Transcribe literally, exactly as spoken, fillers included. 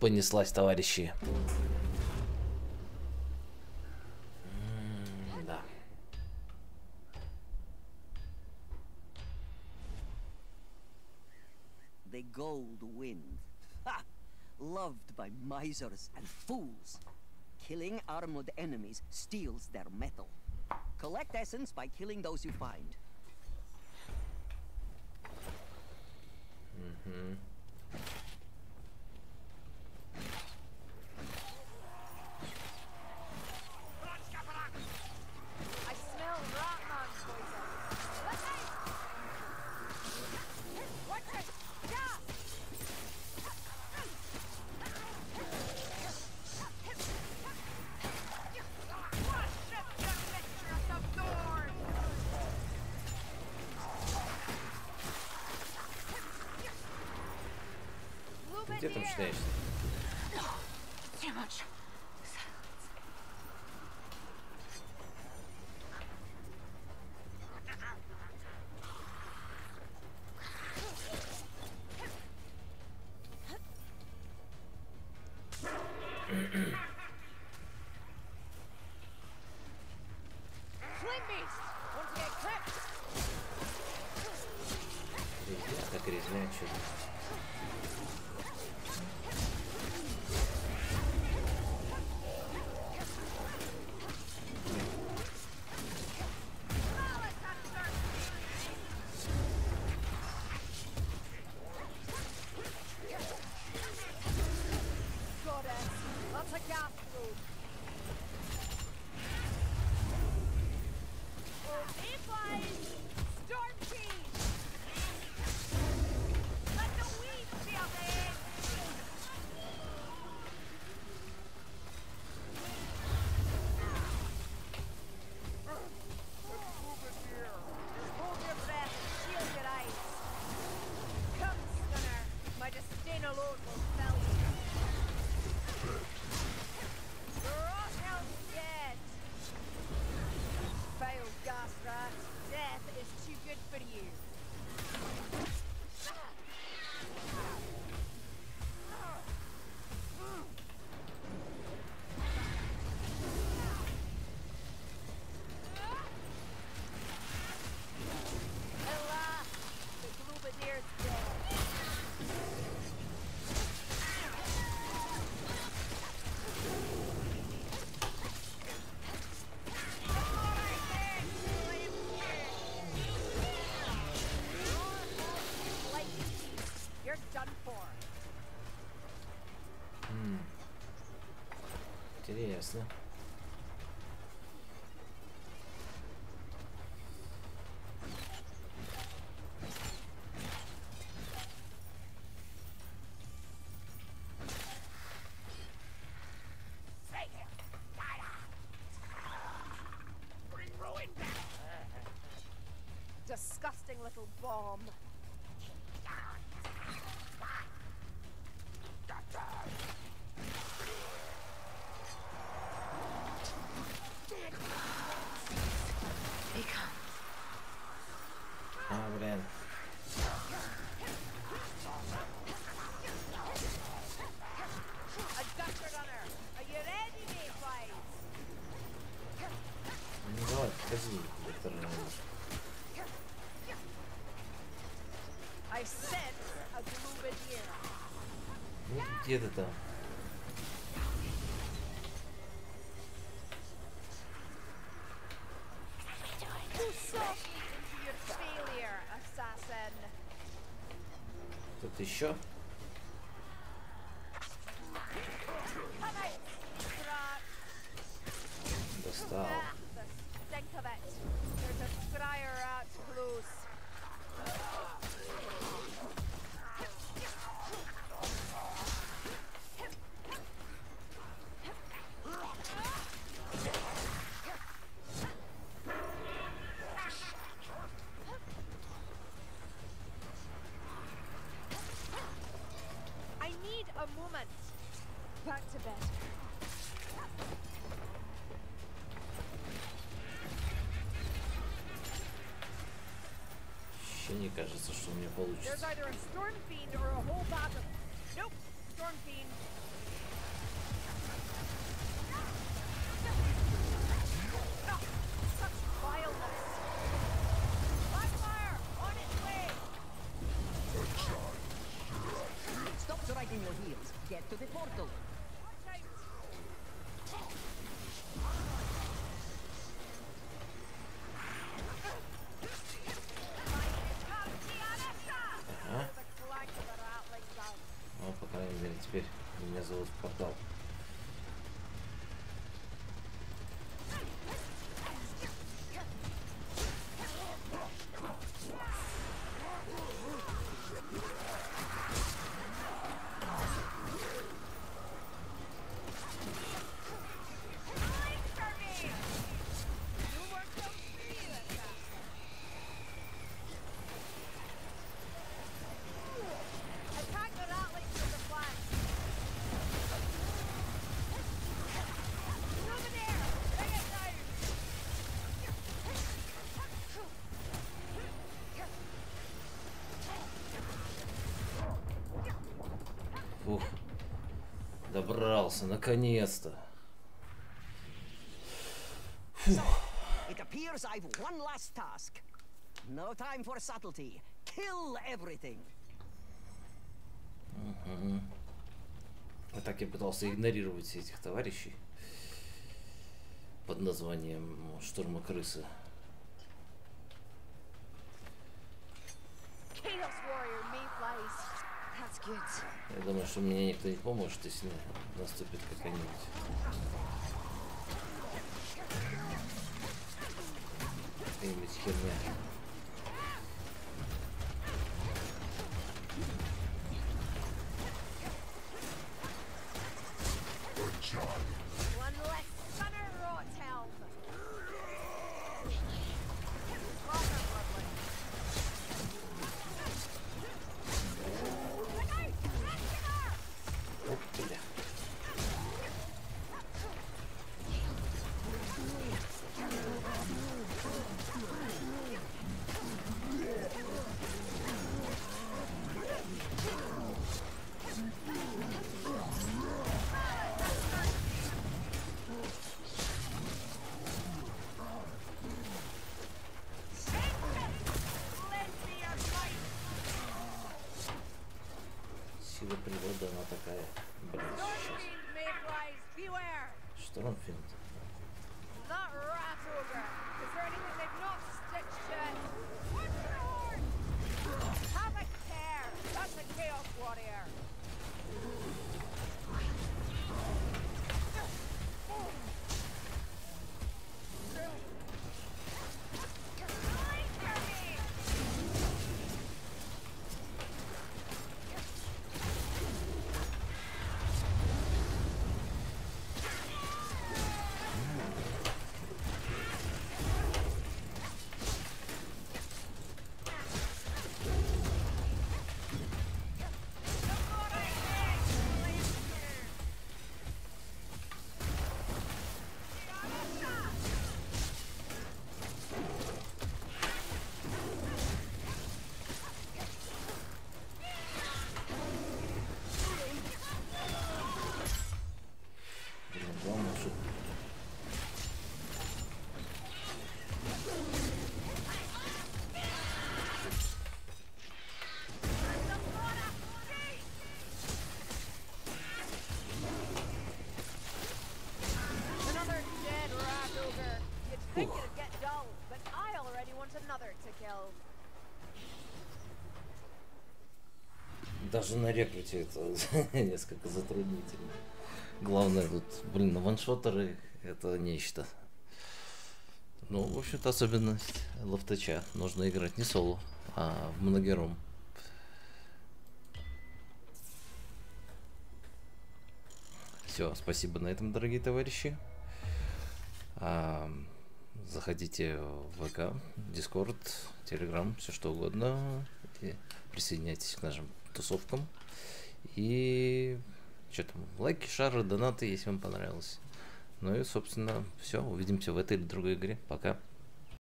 Понеслась, товарищи. Да. The gold wind. Ha! Loved by misers and fools. Killing armored enemies steals their metal. Collect essence by killing those you find. Mm-hmm. I smell Ratman poison. Watch it! Yeah! Где там шляешься? Too much. Flame beast! Want to get clipped? Резня, так резня, что-то. That's a gas room. Oh, mayflies! Storm King! Let the weeds be up there! Hold your breath and shield your eyes. Come, Stunner. My disdain alone will fell you. Rothel's dead! Fail, gas rat. Death is too good for you. Alas, the Globadier's dead. You're done for. М. Интересно. Disgusting little bomb. He comes. А, блин. A Dutcher runner. Are you ready, mayflies? Ну давай, подожди, доктор. I sense a Globadier. Ну где ты там? Who saw me into your failure, assassin? Кто-то еще? Come out, Scrat. Достал. Ah, the stink of it. There's a scryer out close. I need a moment. Back to bed. Еще не кажется, что у меня There's получится. either a storm fiend or a whole band of. Nope, storm fiend. your heels. Get to the portal. Ага. Ну, по крайней мере, теперь меня зовут в портал. Фух. Добрался, наконец-то. So, it appears I've one last task. No time for subtlety. Kill everything. Угу. А так я пытался игнорировать этих товарищей под названием штурма крысы. Chaos Warrior Mayflies. That's good. Я думаю, что мне никто не поможет, если наступит какая-нибудь какая-нибудь херня. One less Gunner Rothelm. Slaughter Bloodline. Оп, бля. Сила природы, она такая. Блин, сейчас. Stormfiend Mayflies, beware. Штормфилд. That rat ogre. Is there anything they've not stitched yet? Watch your horn! Have a care. That's a Chaos Warrior. Блин, главное, что... Another dead rat ogre. You'd think it'd get dull, but I already want another to kill. Даже на рекруте это несколько затруднительно. Главное тут, блин, ваншотеры это нечто. Ну, в общем-то, особенность лофтача. Нужно играть не соло, а в многером. Все, спасибо на этом, дорогие товарищи. А, заходите в ВК, Дискорд, Телеграм, все что угодно. И присоединяйтесь к нашим тусовкам. И что там, лайки, шары, донаты, если вам понравилось. Ну и, собственно, все. Увидимся в этой или другой игре. Пока.